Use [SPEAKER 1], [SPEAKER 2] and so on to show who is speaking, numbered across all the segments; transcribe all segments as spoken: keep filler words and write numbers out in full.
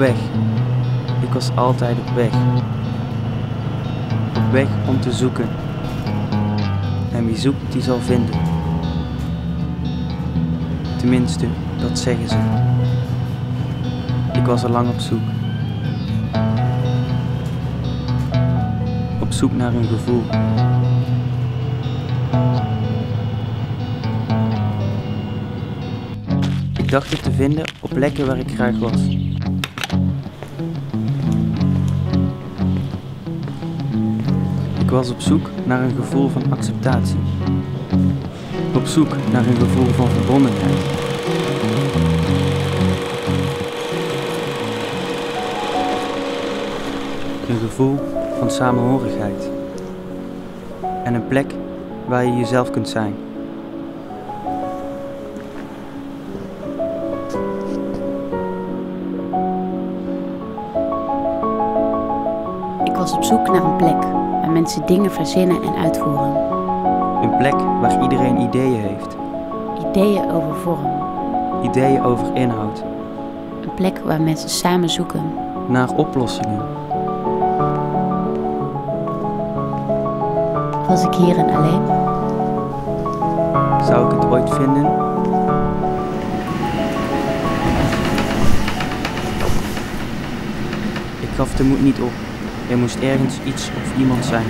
[SPEAKER 1] weg. Ik was altijd op weg. Op weg om te zoeken. En wie zoekt, die zal vinden. Tenminste, dat zeggen ze. Ik was al lang op zoek. Op zoek naar een gevoel. Ik dacht het te vinden op plekken waar ik graag was. Ik was op zoek naar een gevoel van acceptatie. Op zoek naar een gevoel van verbondenheid. Een gevoel van samenhorigheid. En een plek waar je jezelf kunt zijn.
[SPEAKER 2] Ik was op zoek naar een plek waar mensen dingen verzinnen en uitvoeren.
[SPEAKER 1] Een plek waar iedereen ideeën heeft.
[SPEAKER 2] Ideeën over vorm.
[SPEAKER 1] Ideeën over inhoud.
[SPEAKER 2] Een plek waar mensen samen zoeken.
[SPEAKER 1] Naar oplossingen.
[SPEAKER 2] Was ik hierin alleen?
[SPEAKER 1] Zou ik het ooit vinden? Ik gaf de moed niet op. Er moest ergens iets of iemand zijn.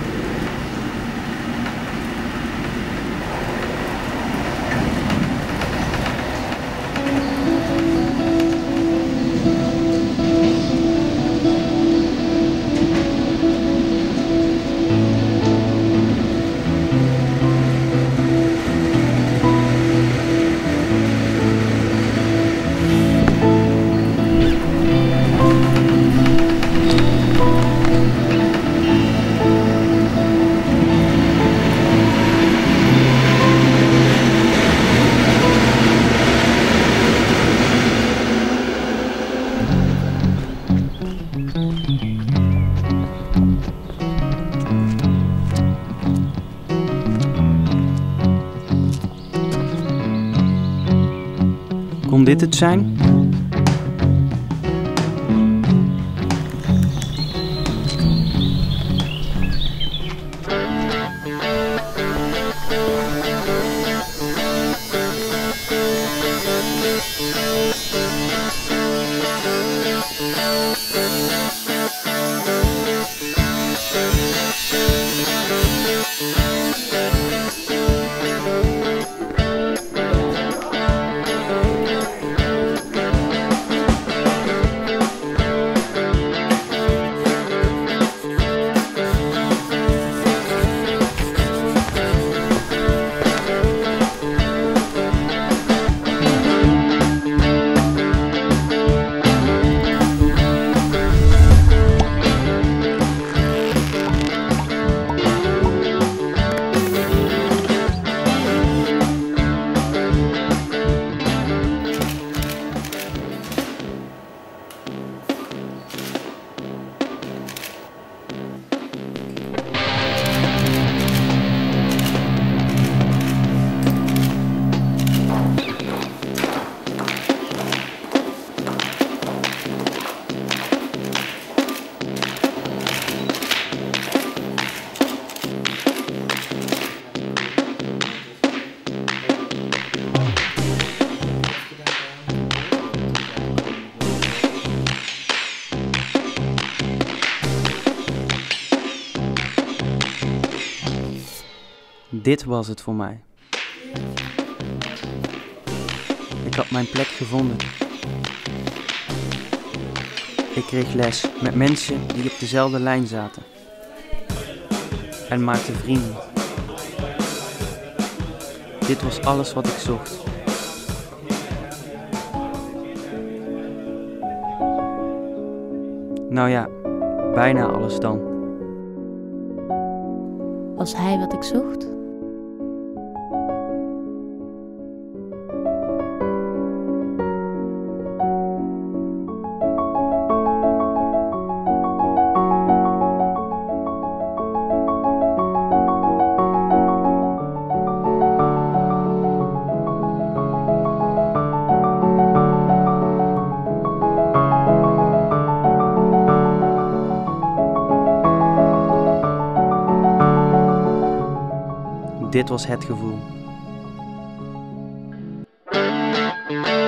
[SPEAKER 1] Kon dit het zijn? Dit was het voor mij. Ik had mijn plek gevonden. Ik kreeg les met mensen die op dezelfde lijn zaten. En maakte vrienden. Dit was alles wat ik zocht. Nou ja, bijna alles dan.
[SPEAKER 2] Was hij wat ik zocht?
[SPEAKER 1] Dit was Het Gevoel.